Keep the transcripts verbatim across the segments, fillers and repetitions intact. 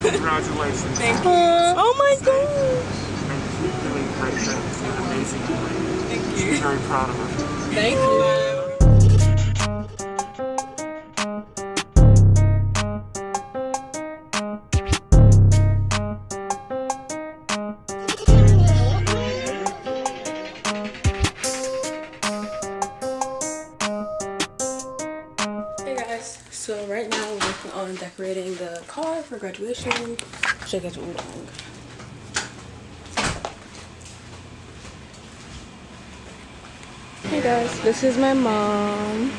Congratulations. Thank you. Uh, oh my gosh. And keep doing great things in amazing ways. Thank you. She's very proud of her. Thank you. So right now we're working on decorating the car for graduation. Check it out. Hey guys, this is my mom.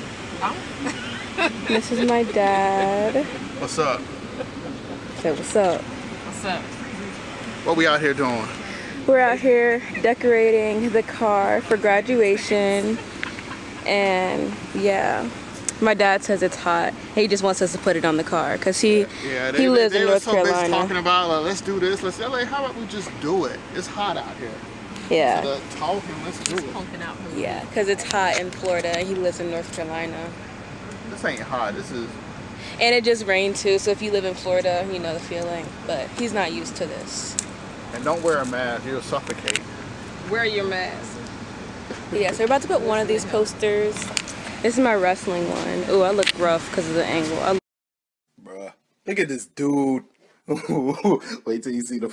This is my dad. What's up? Say what's up. What's up? What we out here doing? We're out here decorating the car for graduation, and yeah. My dad says it's hot. He just wants us to put it on the car because he yeah, they, he lives they, they in North so Carolina. Talking about like, let's do this. Let's like, how about we just do it? It's hot out here. Yeah. So the talking, let's do it. Out yeah, because it's hot in Florida. He lives in North Carolina. This ain't hot. This is. And it just rained too. So if you live in Florida, you know the feeling. But he's not used to this. And don't wear a mask. You'll suffocate. Wear your mask. Yeah. So we're about to put one of these posters. This is my wrestling one. Ooh, I look rough because of the angle. I Bruh, look at this dude. Wait till you see the.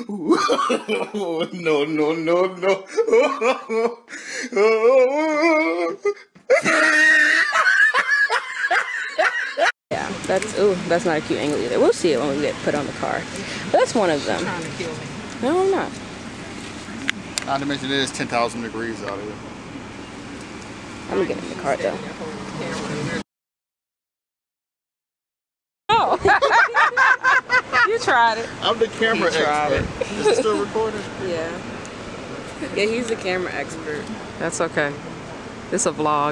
No, no, no, no. yeah, that's ooh, that's not a cute angle either. We'll see it when we get put on the car. But that's one of them. Trying to kill me. No, I'm not. Not to mention it is ten thousand degrees out here. I'm gonna get in the car though. Oh! You tried it. I'm the camera expert. Is it still recording? Yeah. Yeah, he's the camera expert. That's okay. It's a vlog.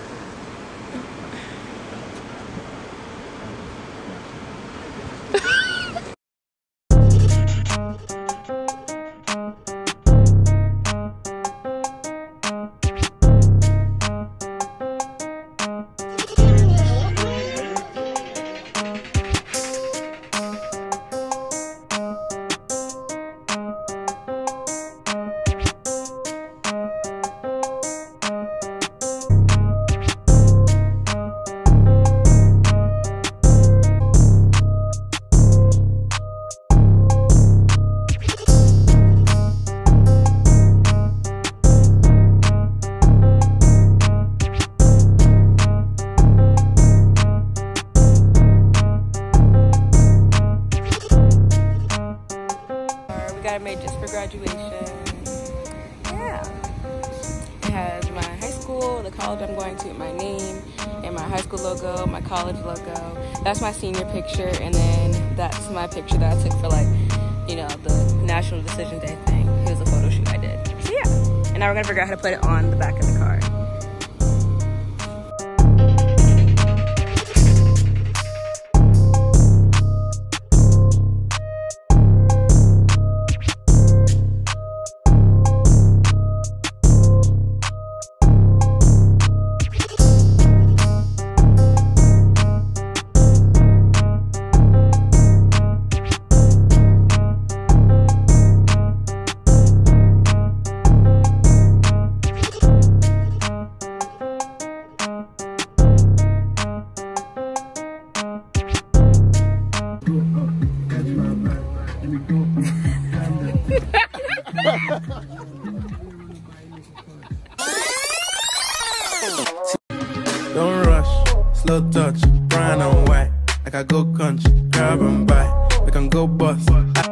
Got it made just for graduation. Yeah. It has my high school, the college I'm going to, my name, and my high school logo, my college logo. That's my senior picture, and then that's my picture that I took for like, you know, the National Decision Day thing. Here's a photo shoot I did. So yeah. And now we're gonna figure out how to put it on the back of the car. Don't rush, slow touch, brown and white. Like I go country, grab and buy. We can go bust.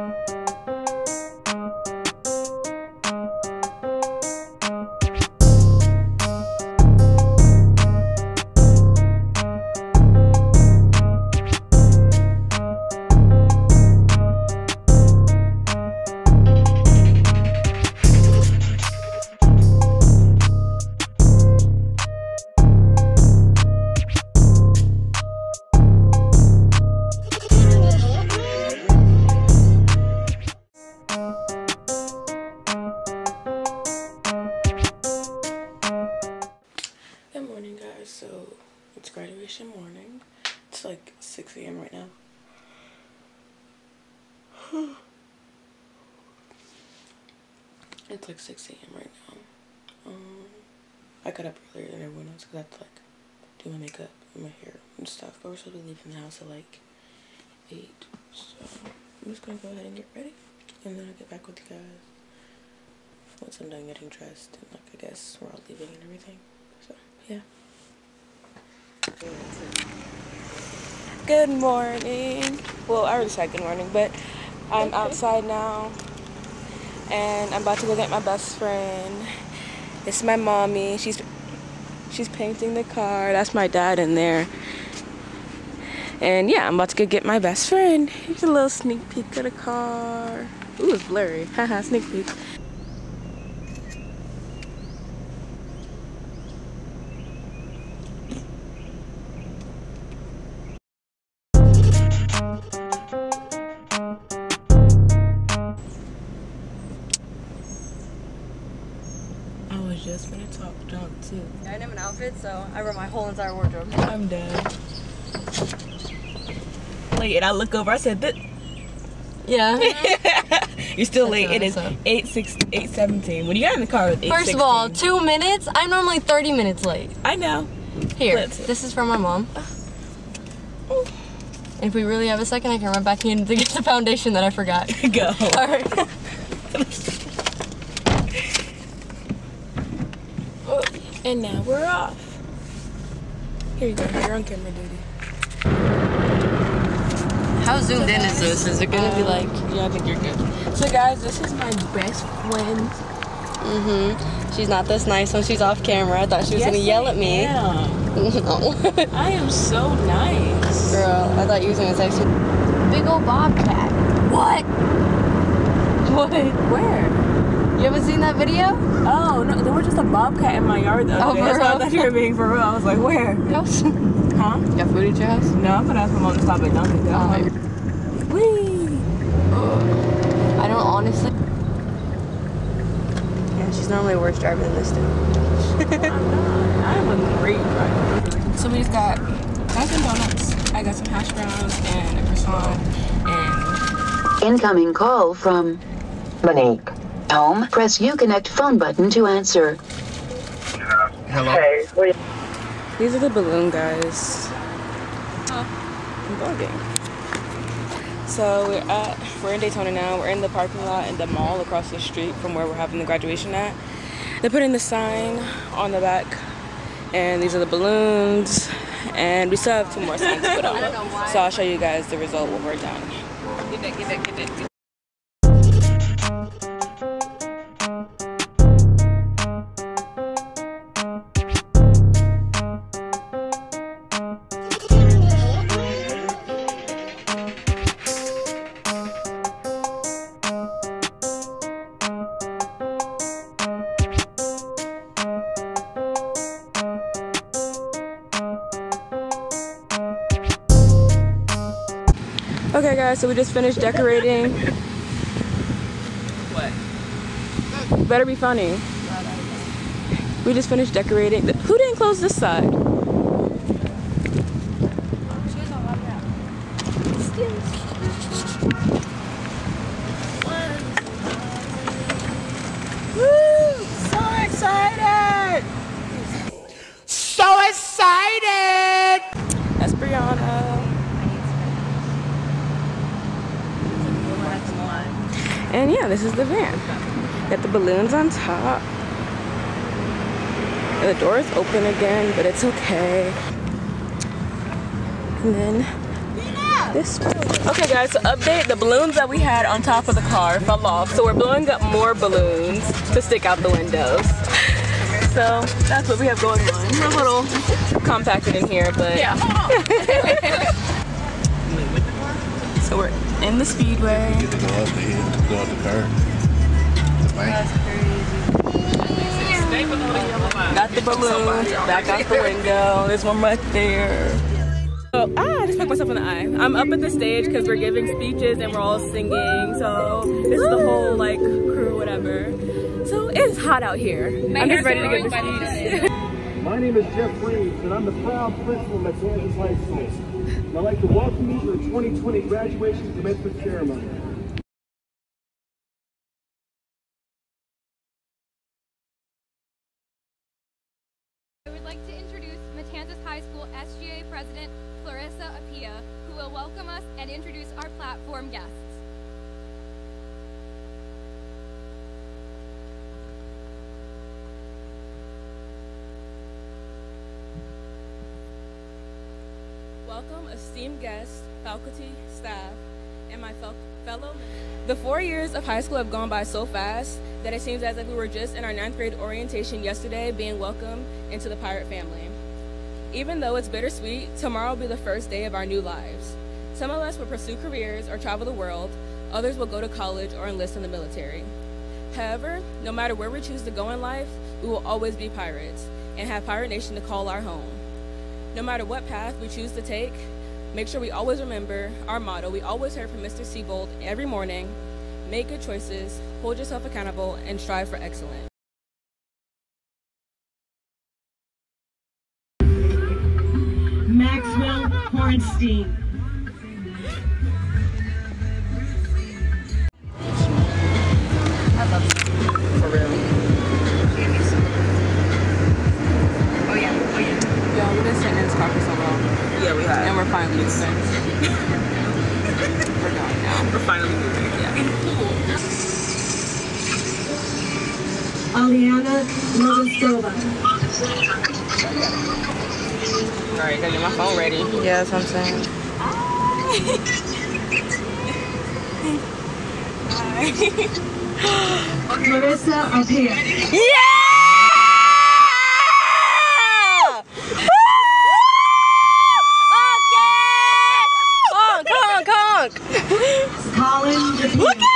So it's graduation morning. It's like six A M right now. It's like six A M right now. Um, I got up earlier than everyone else because I have to like do my makeup and my hair and stuff. But we're supposed to be leaving the house at like eight. So I'm just gonna go ahead and get ready, and then I'll get back with you guys once I'm done getting dressed and like I guess we're all leaving and everything. So yeah. Good morning. Well, I already said good morning, but I'm outside now. And I'm about to go get my best friend. It's my mommy. She's she's painting the car. That's my dad in there. And yeah, I'm about to go get my best friend. Here's a little sneak peek of the car. Ooh, it's blurry. Haha, sneak peek. Just gonna talk junk too. I didn't have an outfit, so I wrote my whole entire wardrobe. I'm done. Late, and I look over. I said, "This." Yeah. You're still That's late. It is eight six eight seventeen. When you got in the car, with eight First of all, two minutes. I'm normally thirty minutes late. I know. Here, Let's- this is from my mom. If we really have a second, I can run back in to get the foundation that I forgot. Go. All right. And now we're off. Here you go. You're on camera duty. How zoomed in is this? Is it gonna be like? Yeah, I think you're good. So guys, this is my best friend. Mm-hmm. She's not this nice when she's off camera. I thought she was gonna yell at me. Yeah. No. I am so nice. Girl, I thought you was gonna text me. Big old bobcat. What? What? Where? You haven't seen that video? Oh, no, there was just a bobcat in my yard the other Oh, day. for That's why I real? thought you were being for real. I was like, where? House. Huh? You got food at your house? No, I'm gonna ask my mom to stop at Dunkin'. Um, Whee! I don't honestly. Yeah, she's normally worse driver than this dude. I'm not. I'm a great driver. So we just got Dunkin' Donuts. I got some hash browns and a croissant and... Incoming call from Monique. Home, press Uconnect phone button to answer. Hello. Hey, wait. These are the balloon guys. I'm vlogging. So we're at, we're in Daytona now. We're in the parking lot in the mall across the street from where we're having the graduation at. They're putting the sign on the back, and these are the balloons. And we still have two more signs to put on. So I'll show you guys the result when we're done. Get that, get that, get that. Okay guys, so we just finished decorating. What? Better be funny. We just finished decorating. Who didn't close this side? Woo! So excited! So excited! That's Brianna. And yeah, this is the van. Got the balloons on top. And the door is open again, but it's okay. And then this way. Okay guys, so update, the balloons that we had on top of the car fell off. So we're blowing up more balloons to stick out the windows. So that's what we have going on. We're a little compacted in here, but yeah. So we're in the speedway. Get to go up the hill, go up the curb. That's crazy. Got the balloons back out the window. There's one right there. So, ah, I just poked myself in the eye. I'm up at the stage because we're giving speeches and we're all singing. So this is the whole like crew, whatever. So it's hot out here. I'm just ready to give the speech. My name is Jeff Reeves, and I'm the proud principal at Kansas High School. And I'd like to welcome you to the twenty twenty graduation commencement ceremony. platform guests. Welcome, esteemed guests, faculty, staff, and my fel fellow. The four years of high school have gone by so fast that it seems as if we were just in our ninth grade orientation yesterday being welcomed into the Pirate family. Even though it's bittersweet, tomorrow will be the first day of our new lives. Some of us will pursue careers or travel the world, others will go to college or enlist in the military. However, no matter where we choose to go in life, we will always be pirates and have Pirate Nation to call our home. No matter what path we choose to take, make sure we always remember our motto we always heard from Mister Siebold every morning: make good choices, hold yourself accountable, and strive for excellence. Maxwell Hornstein. I love it. For real. Oh yeah, oh yeah. Yo, we've been sitting in this car for so long. Yeah, we have. And we're finally moving. We're going now. We're finally moving, yeah. Aliana Novostova. Alright, gotta get my phone ready. Yeah, that's what I'm saying. Marissa Apia. Yeah! Conk, conk! Colin DePina. Look at it!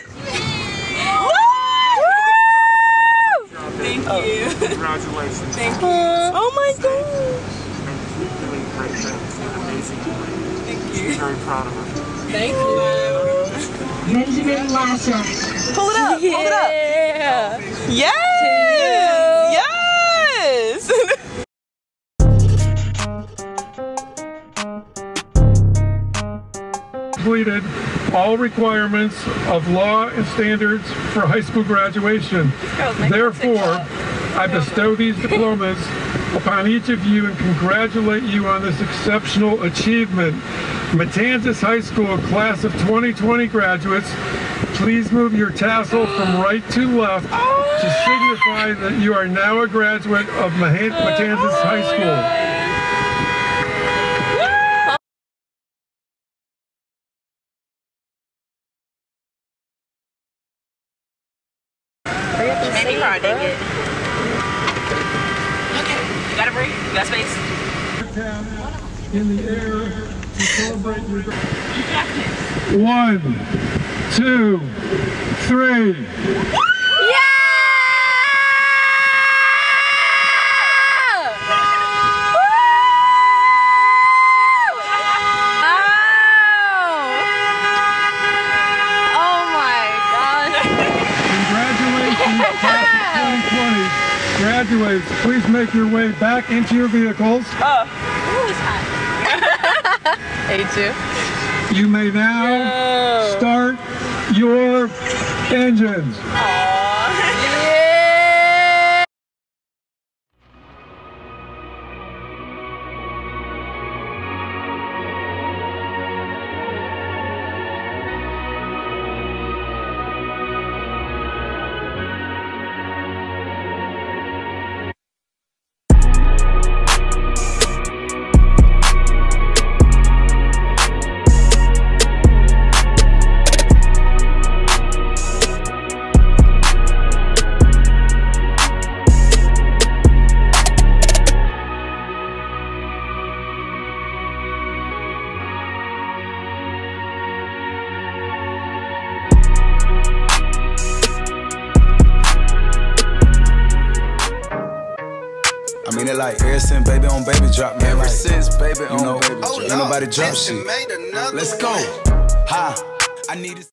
Thank you. Congratulations. Thank you. Oh my god. And keep doing great things and amazing things. Thank you. I'm very proud of her. Thank you. Benjamin Lasser. Pull it up. Yeah. Pull it up. Yes. Yes. Completed all requirements of law and standards for high school graduation. Therefore, I bestow these diplomas upon each of you and congratulate you on this exceptional achievement. Matanzas High School class of twenty twenty graduates, please move your tassel from right to left to signify that you are now a graduate of Matanzas High School. Maybe hard, dang it. Okay. You gotta breathe. You got space. In the air to celebrate your One, two, three. Graduates, please make your way back into your vehicles. Oh. Ooh, it's hot. A two. You may now no. start your engines. Aww. I mean it like ever since baby on baby drop, man. Ever like, since baby on know, baby drop. Ain't nobody drop shit. Let's go. Ha. I need